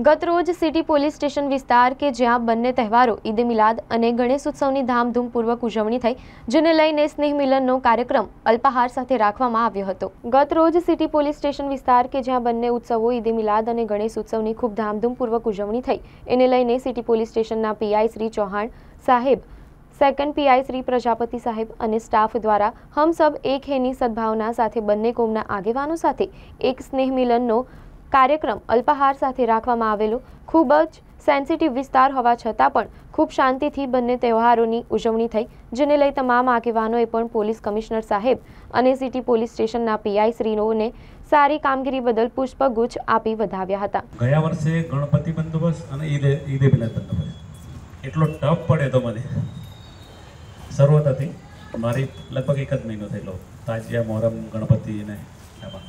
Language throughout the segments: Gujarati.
ગત રોજ સિટી પોલીસ સ્ટેશન વિસ્તાર કે જ્યાં બંને તહેવારો ઈદ મિલાદ અને ગણેશ ઉત્સવની ધામધૂમપૂર્વક ઉજવણી થઈ, જેને લઈને સ્નેહ મિલનનો કાર્યક્રમ અલ્પાહાર સાથે રાખવામાં આવ્યો હતો। ગત રોજ સિટી પોલીસ સ્ટેશન વિસ્તાર કે જ્યાં બંને ઉત્સવો ઈદ મિલાદ અને ગણેશ ઉત્સવની ખૂબ ધામધૂમપૂર્વક ઉજવણી થઈ, એને લઈને સિટી પોલીસ સ્ટેશનના પીઆઈ શ્રી ચૌહાણ સાહેબ, સેકન્ડ પીઆઈ શ્રી પ્રજાપતિ સાહેબ અને સ્ટાફ દ્વારા હમ સબ એક હેની સદભાવના સાથે બંને કોમના આગેવાનો સાથે એક સ્નેહ મિલનનો કાર્યક્રમ અલ્પાહાર સાથે રાખવામાં આવેલો। ખૂબ જ સેન્સિટિવ વિસ્તાર હોવા છતાં પણ ખૂબ શાંતિથી બંને તહેવારોની ઉજવણી થઈ, જેને લઈ તમામ આગેવાનોએ પણ પોલીસ કમિશનર સાહેબ અને સિટી પોલીસ સ્ટેશનના પીઆઈ શ્રીઓને સારી કામગીરી બદલ પુષ્પગુચ્છ આપી વધાવ્યા હતા। ગયા વર્ષે ગણપતિ બંદોબસ્ત અને ઈદ મિલાદ બંદોબસ્ત એટલો ટફ પડે તો મને શરૂઆત હતી મારી લગભગ 1 જ મહિનો થયેલો તાજિયા મોહરમ ગણપતિ ને એમાં।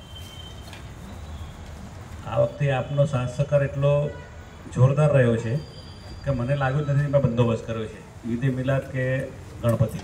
આ વખતે આપનો સાથ સહકાર એટલો જોરદાર રહ્યો છે કે મને લાગ્યું નથી મેં બંદોબસ્ત કર્યો છે ઈદ મિલાદ કે ગણપતિ।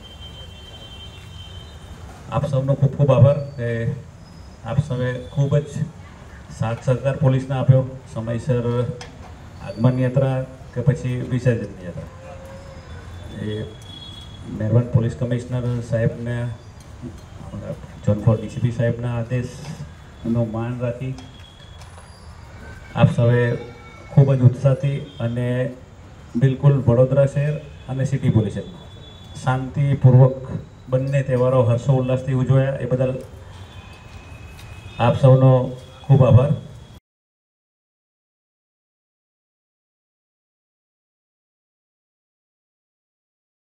આપ સૌનો ખૂબ ખૂબ આભાર કે આપ સૌએ ખૂબ જ સાથ સહકાર પોલીસને આપ્યો, સમયસર આગમન યાત્રા કે પછી વિસર્જનની યાત્રા। એ મહેરબાન પોલીસ કમિશનર સાહેબને, ઝોન 4 ડીસીપી સાહેબના આદેશનું માન રાખી આપ સૌએ ખૂબ જ ઉત્સાહથી અને બિલકુલ વડોદરા શહેર અને સિટી પોલીસ શાંતિપૂર્વક બંને તહેવારો હર્ષોલ્લાસથી ઉજવાયા, એ બદલ આપ સૌનો ખૂબ આભાર।